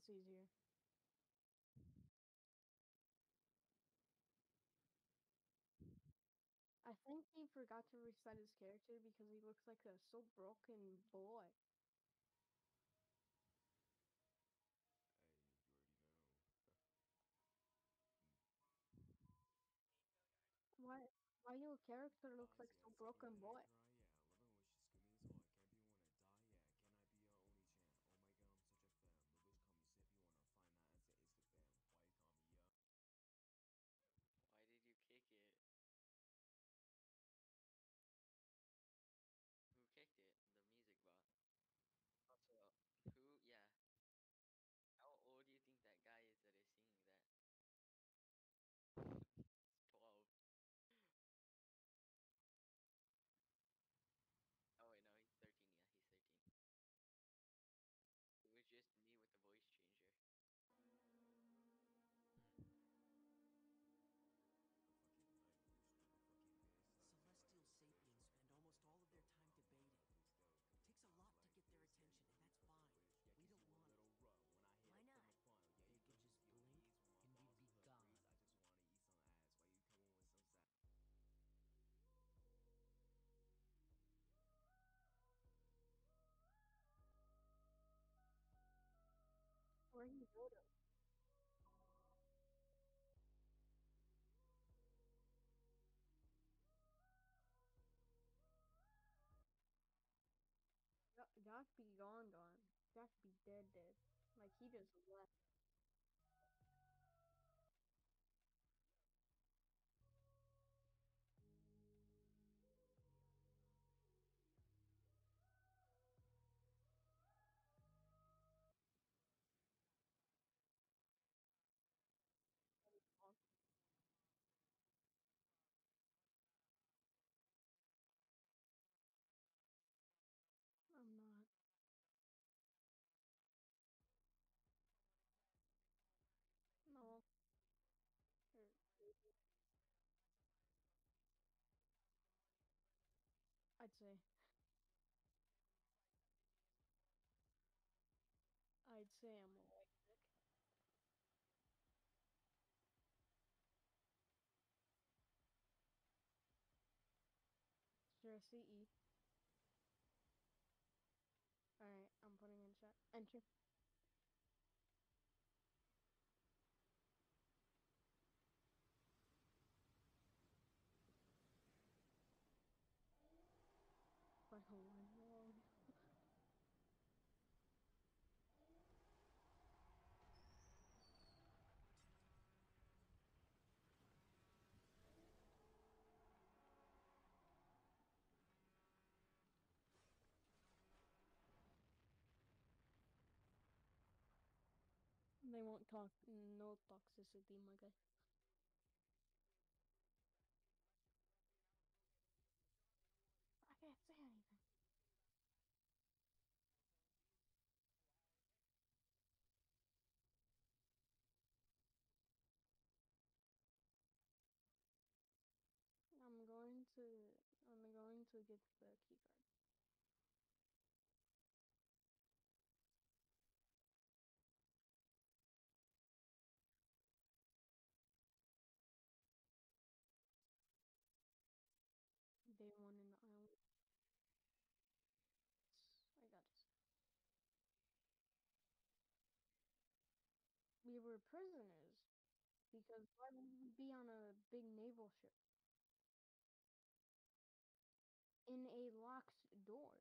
That's easier. I think he forgot to reset his character because he looks like a so broken boy. Hey, you already know. Why? Why your character looks like Oz, yeah, so so you broken better boy? cry, yeah. Loving when she's screaming so hard, can't be wanna die, yeah. Can I be your only champ? Oh my god, I'm such a fan. The wish comes if you wanna find that answer is the fam. Why you call me young? Why did you kick it? Who kicked it? The music bot. Also, who? Yeah. How old do you think that guy is that is singing that? 12. Oh wait, no, he's 13. Yeah, he's 13. It was just me with the voice changer. The fucking night moves through the fucking base. Celestial sapiens spend almost all of their time debating. It takes a lot to get their attention, and that's fine. We don't want it. Why not? They could just blink, and we'd be gone. I just wanna eat some ass. Why you coming with some sad? Where he go to? Josh be gone. Josh be dead. Like he just left. I'm not. No. Er, I'd say. I'd say I'm awake. Sure, CE. Alright, I'm putting in chat. Enter. Like, oh no. They won't talk. No toxicity, my guy. I can't say anything. I'm going to. I'm going to get the key card. Day one in the island. I got it. We were prisoners because why would we be on a big naval ship in a locked door?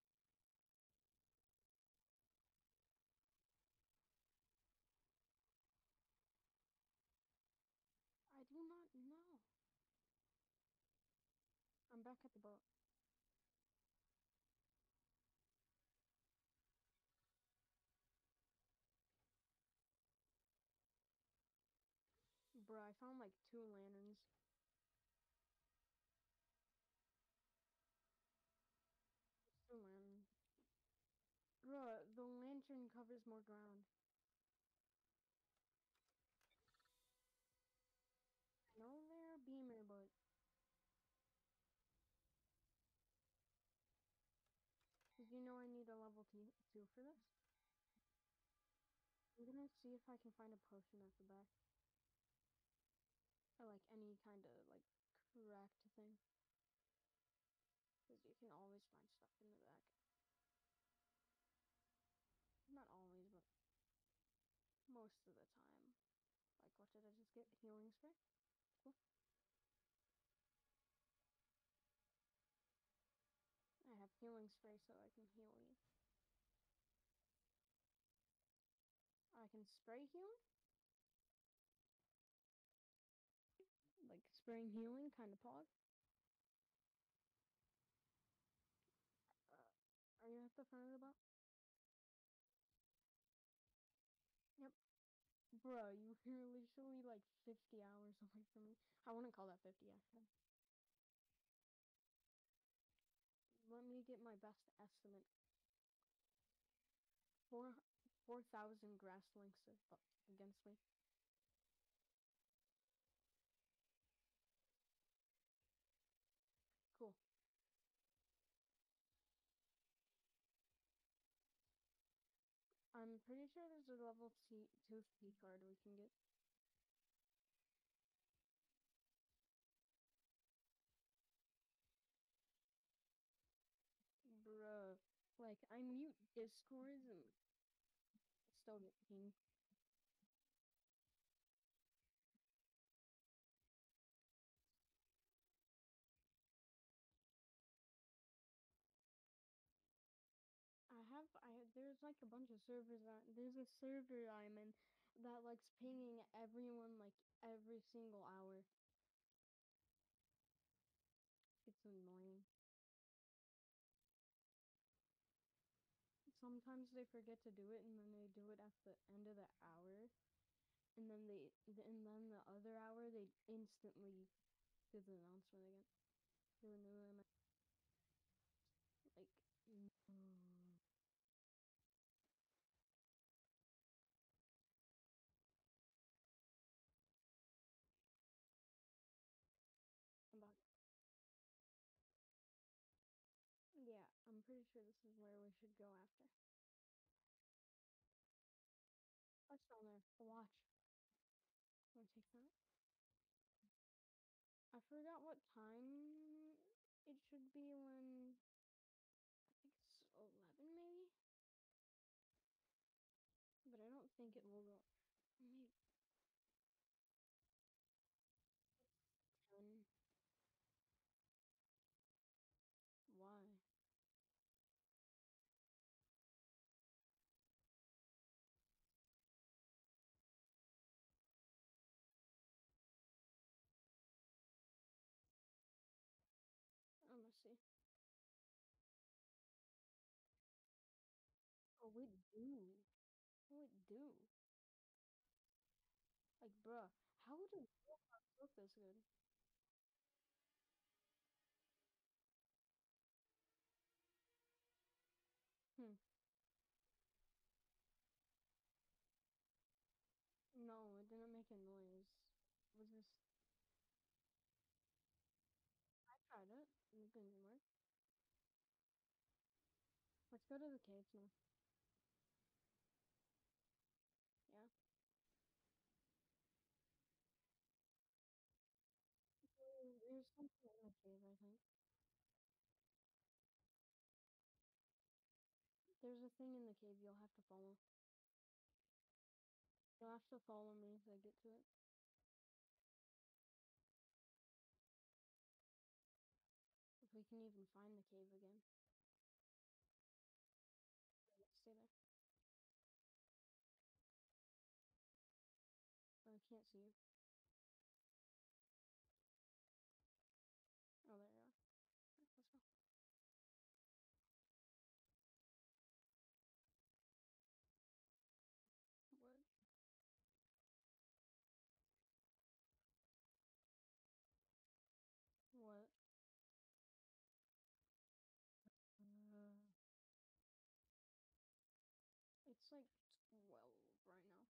I do not know. I'm back at the boat. Bruh, I found like 2 lanterns. Just 2 lanterns. Bruh, the lantern covers more ground. I know they're a beamer, but did you know I need a level 2 for this? I'm gonna see if I can find a potion at the back. Or like any kind of like cracked thing. Because you can always find stuff in the back. Not always, but most of the time. Like, what did I just get? Healing spray? Cool. I have healing spray so I can heal you. I can spray healing? Like, spraying healing, kind of pog. Are you at the front of the boat? Yep. Bruh, you're literally like 50 hours away from me. I wouldn't call that 50, actually. Let me get my best estimate. 4,000 grass links against me. Cool. I'm pretty sure there's a level 2 key card we can get. Bruh. Like, I mute Discords and still get pinged. There's like a bunch of servers there's a server I'm in that likes pinging everyone like every single hour. It's annoying. Sometimes they forget to do it and then they do it at the end of the hour. And then the other hour they instantly do the announcement again. Do a new limit. Like, no. About Yeah, I'm pretty sure this is where we should go after. What's down there? The watch. Wanna take that? I forgot what time it should be when I think it's 11 maybe? But I don't think it will go maybe 10. Why? I'm gonna see. Oh, we do. Oh, we do. Like, bruh, how do robots look this good? Hmm. No, it didn't make a noise. It was just, I tried it. It didn't work. Let's go to the caves now. Yeah. There's something in the cave, I think. There's a thing in the cave you'll have to follow. You'll have to follow me to get to it. If we can even find the cave again. Let's stay there. I can't see you. Oh, there you are. Right, let's go. What? What? Uh, it's like 12 right now.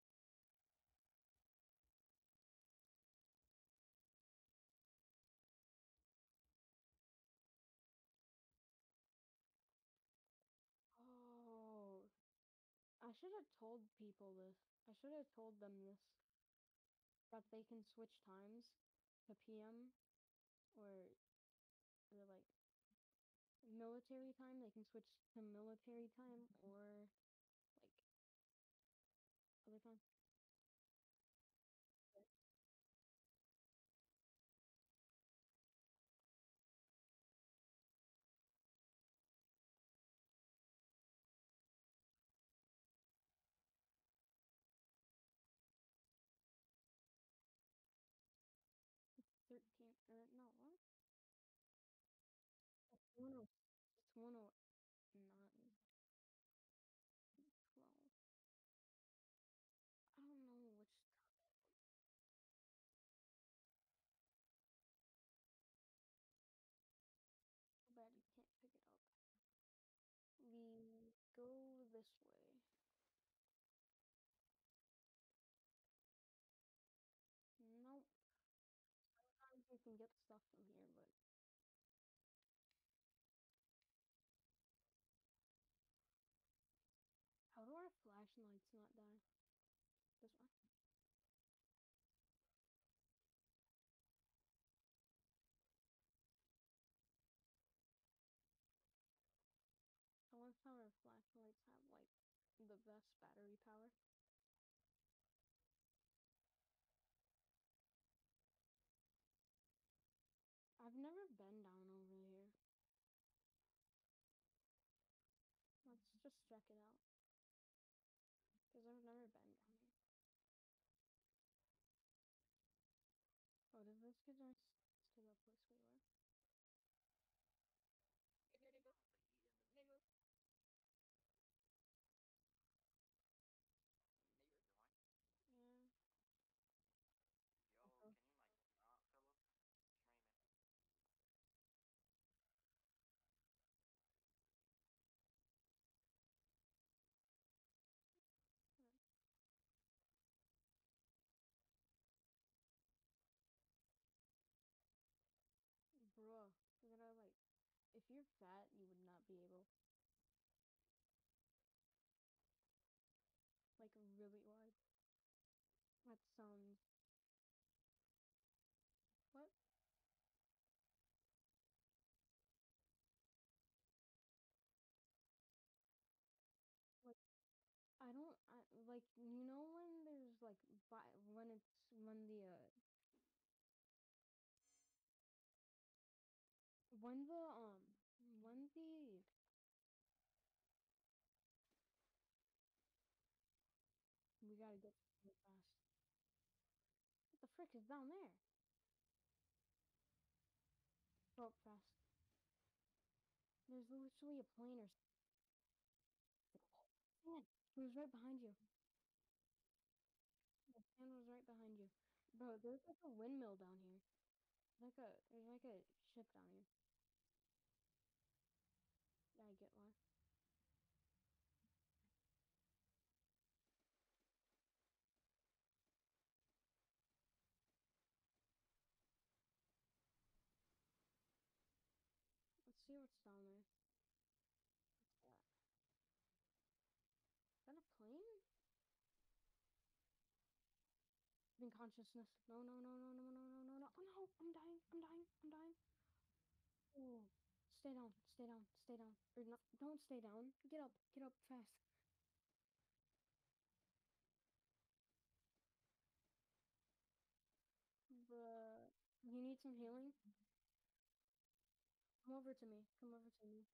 Oh, I should have told people this. I should have told them this. That they can switch times to PM or like military time. They can switch to military time or like other time. 13 or no, what? It's 106. It's 109. 12. I don't know which. Too bad you can't pick it up. We go this way. Nope. Sometimes you can get stuff from here, but how do our flashlights not die? This one. I love how our flashlights have like the best battery power. I've never been down over here. Let's just check it out. Because I've never been down here. Oh, did this get us to the place we were? Neighbors join. Yeah. Yo, Okay. can you like not, Philip? Streaming. Bruh, you gotta like, if you're fat, you would not be able. Like, really wide. That sounds. What? Like, I don't. Like, you know when there's like, when it's, when the, when the, we gotta get really fast. What the frick is down there? Go up fast. There's literally a plane or something. Oh, man, it was right behind you. The plane was right behind you. Bro, there's like a windmill down here. There's like a ship down here. Yeah, I get one. Let's see what's down there. What's that? Is that a plane? In consciousness. No, no, no, no, no, no, no, no, no. Oh no, I'm dying, I'm dying, I'm dying. Oh, stay down, stay down, stay down. Or no, don't stay down. Get up fast. Bruh, you need some healing? Come over to me. Come over to me.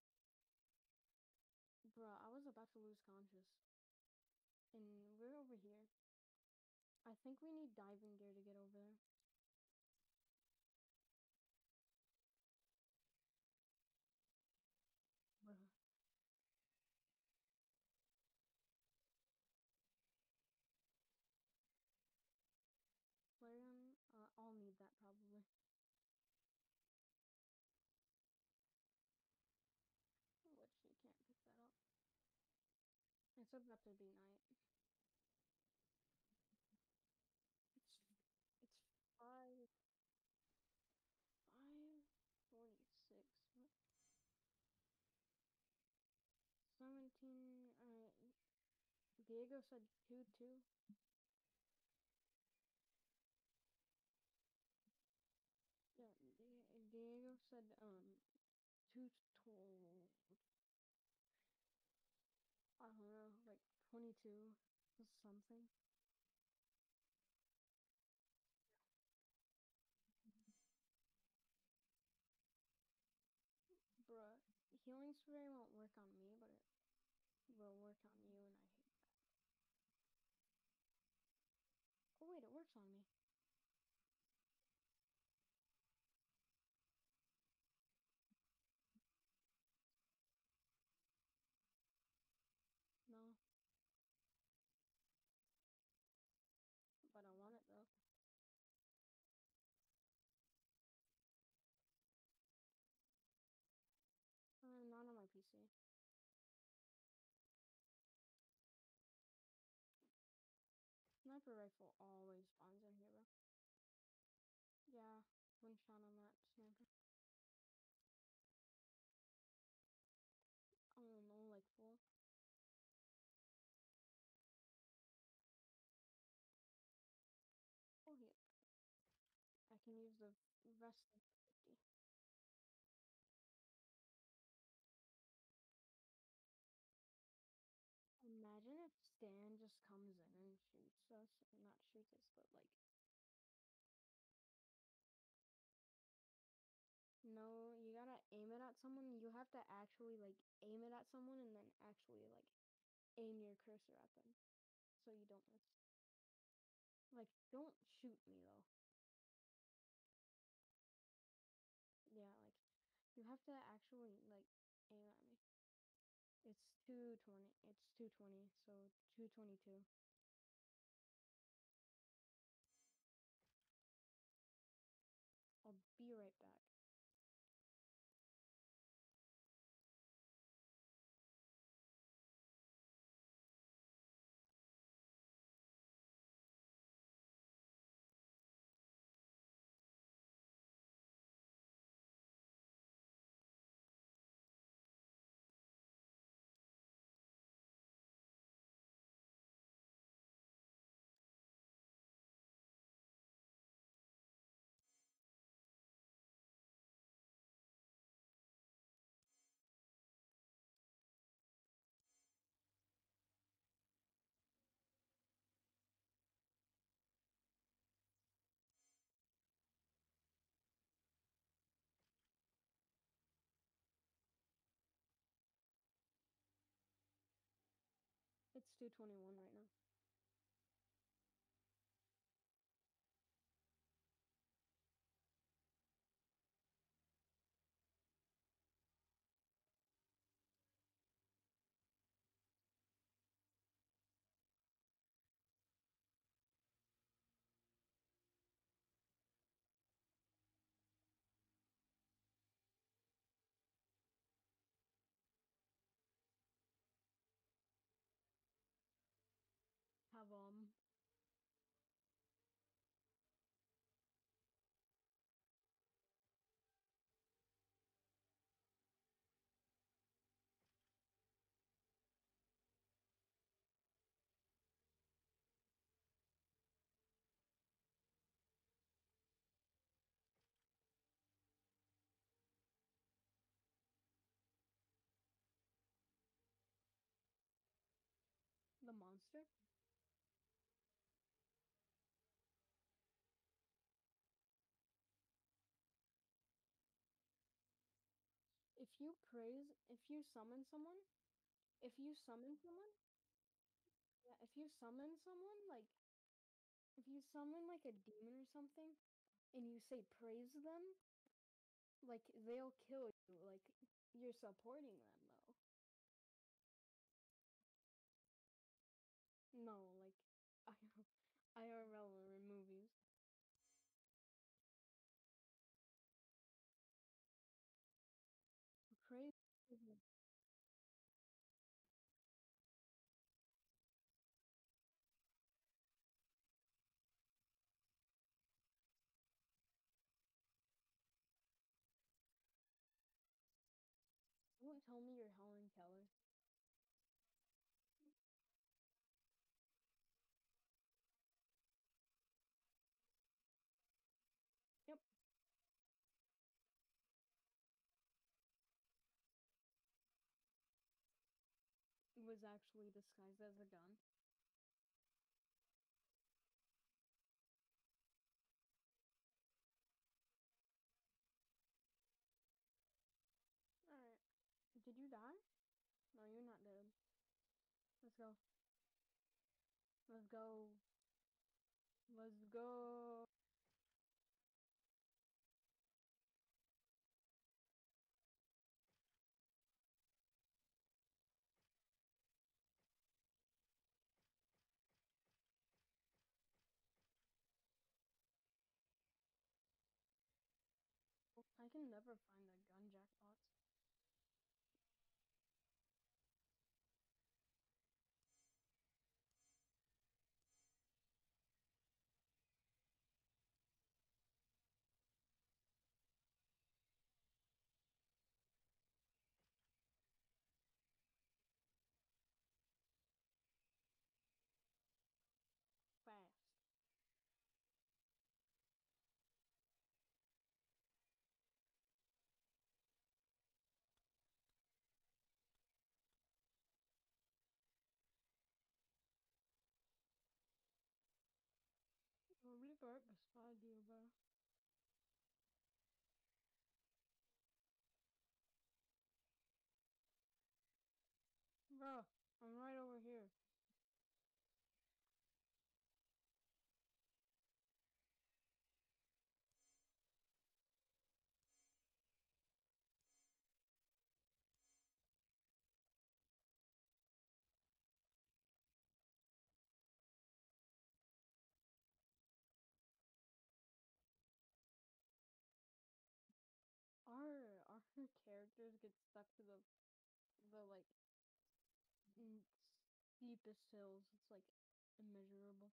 Bruh, I was about to lose conscious. And we're over here. I think we need diving gear to get over there. Bruh. Flare gun? I'll need that probably. Which you can't pick that up. It's about to be night. It's it's 5:46. What? 17. Alright. Diego said 2-2. Yeah, Diego said 2-12. I don't know, like 22 or something. Bruh, healing spray won't work on me, but it will work on you, and I hate that. Oh wait, it works on me. No, but I want it though. Not on my PC. Sniper rifle always spawns in here, bro. Yeah, one shot on that sniper. I don't know, like full. Oh yeah, I can use the rest of the 50. Imagine if Stan just comes in and shoots us. Not shoots us, but like. No, you gotta aim it at someone. You have to actually like aim it at someone and then actually like aim your cursor at them so you don't miss. Like, don't shoot me though. Yeah, like you have to actually like aim at me. It's 220. It's 220, so 222. I'll be right back. It's 221 right now. Have the monster. If you summon someone, if you summon someone, yeah, if you summon someone, like, if you summon, like, a demon or something, and you say praise them, like, they'll kill you. Like, you're supporting them, though. No, like, I, IRL or in movies. Praise. Don't tell me you're Helen Keller. was actually disguised as a gun. Alright. Did you die? No, you're not dead. Let's go. Let's go. Let's go. I can never find the gun jackpots. Fast. I'll be right beside you, bro. Bro, I'm right over here. Our characters get stuck to the like steepest hills. It's like immeasurable.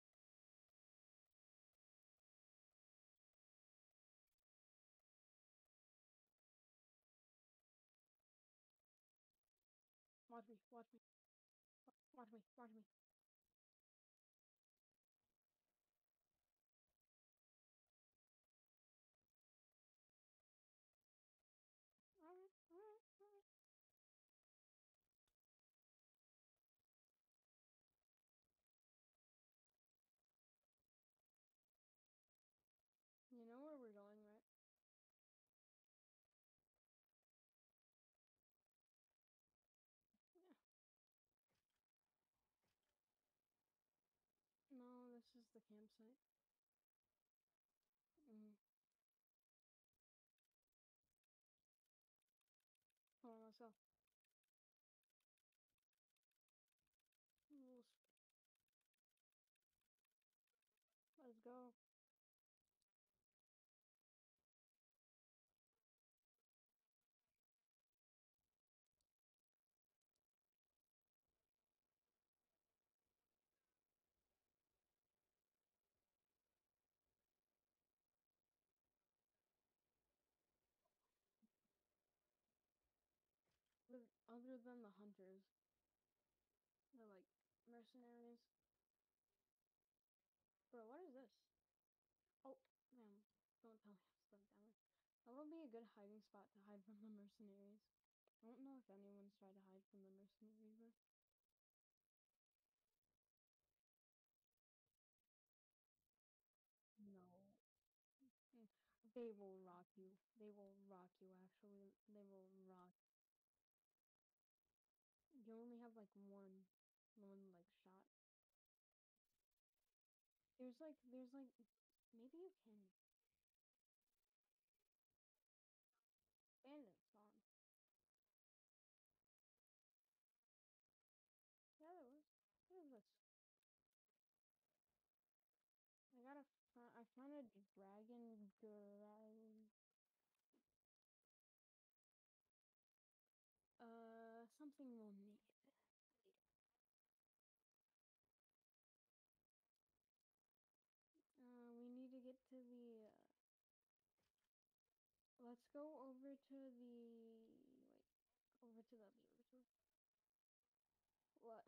Watch me, watch me, watch me, watch me. Alright, alright, alright. You know where we're going, right? Yeah. No, this is the campsite. Mm. Hold on, let's go. Let's go. Other than the hunters, they're like mercenaries. Bro, what is this? Oh, man, don't tell me I'm stuck down there. That would be a good hiding spot to hide from the mercenaries. I don't know if anyone's tried to hide from the mercenaries though. No. Mm, they will rock you. They will rock you, actually. They will rock. You only have like one like shot. There's like, maybe you can. Bandits on. Yeah, there was. What is this? I found a dragon. Something we'll need. We need to get to the, let's go over to the, wait, over to the observatory. What?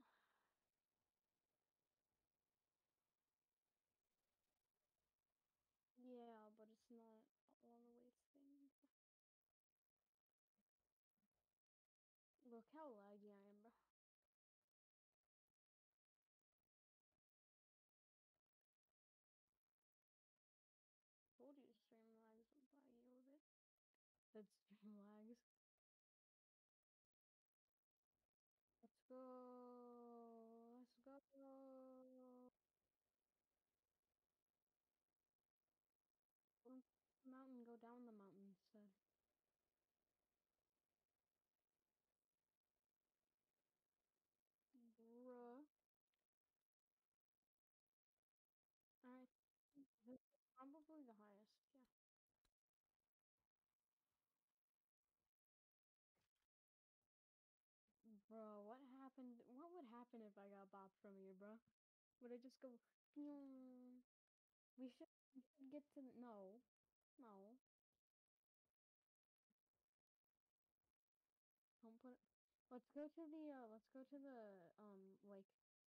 Yeah, but it's not all the way things. Look how laggy I am, bro. the highest, yeah. Bro, what happened? What would happen if I got bopped from here, bro? Would I just go, "Pew." We should get to the, no, no. Don't put, let's go to the, lake.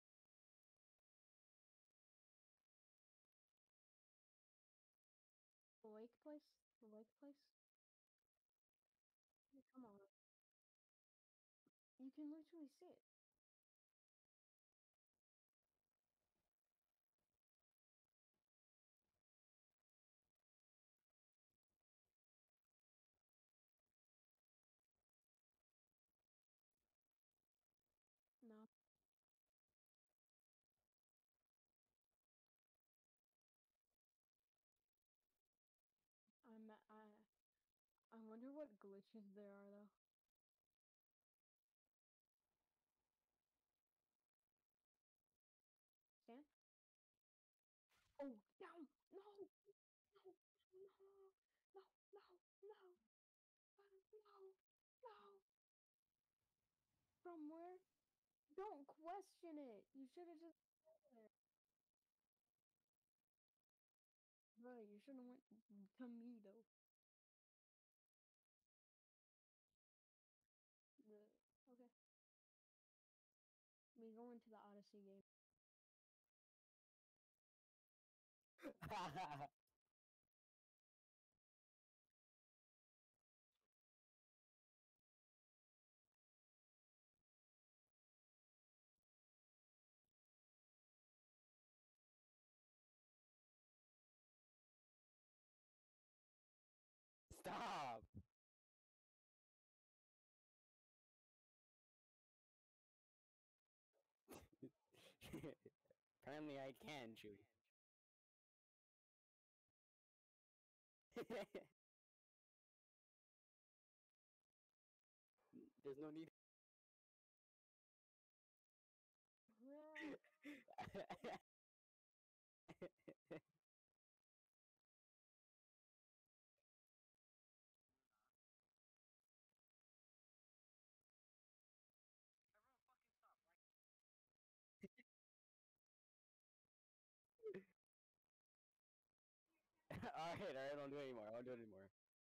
The lake place? The lake place? Yeah, come on. You can literally see it. No, I wonder what glitches there are though. Stan? Oh, down! No! No! No! No! No! No! No! No! From where? Don't question it! You should have just said it. Bro, you should have went to me though. The okay. We go into the Odyssey game. Stop! Apparently I can, Chewie. There's no need. Alright, I don't do it anymore. I won't do it anymore.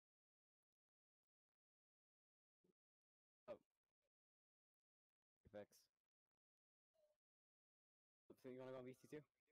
Oh. Fix. So you wanna go on VC2?